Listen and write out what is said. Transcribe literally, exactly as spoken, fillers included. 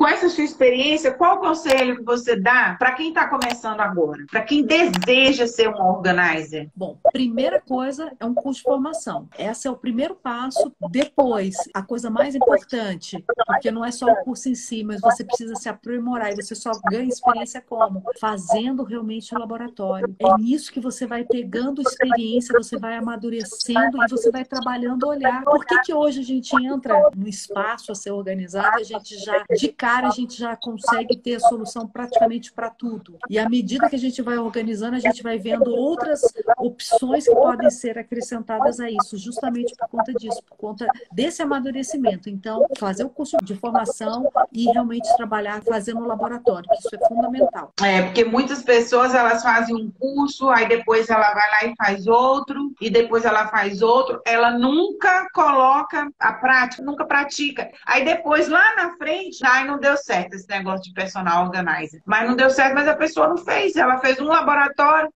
com essa sua experiência, qual o conselho que você dá para quem está começando agora? Para quem deseja ser uma organizer? Bom, primeira coisa é um curso de formação. Esse é o primeiro passo. Depois, a coisa mais importante, porque não é só o curso em si, mas você precisa se aprimorar e você só ganha experiência como? Fazendo realmente o laboratório. É nisso que você vai pegando experiência, você vai amadurecendo e você vai trabalhando o olhar. Por que que hoje a gente entra no espaço a ser organizado e a gente já, de cara, a gente já consegue ter a solução praticamente para tudo? E à medida que a gente vai organizando, a gente vai vendo outras opções que podem ser acrescentadas a isso, justamente por conta disso, por conta desse amadurecimento. Então, fazer o curso de formação e realmente trabalhar fazendo o laboratório, que isso é fundamental. É, porque muitas pessoas, elas fazem um curso, aí depois ela vai lá e faz outro, e depois ela faz outro, ela nunca coloca a prática, nunca pratica. Aí depois, lá na frente, ai, não deu certo esse negócio de personal organizer. Mas não deu certo, mas a pessoa não fez. Ela fez um laboratório,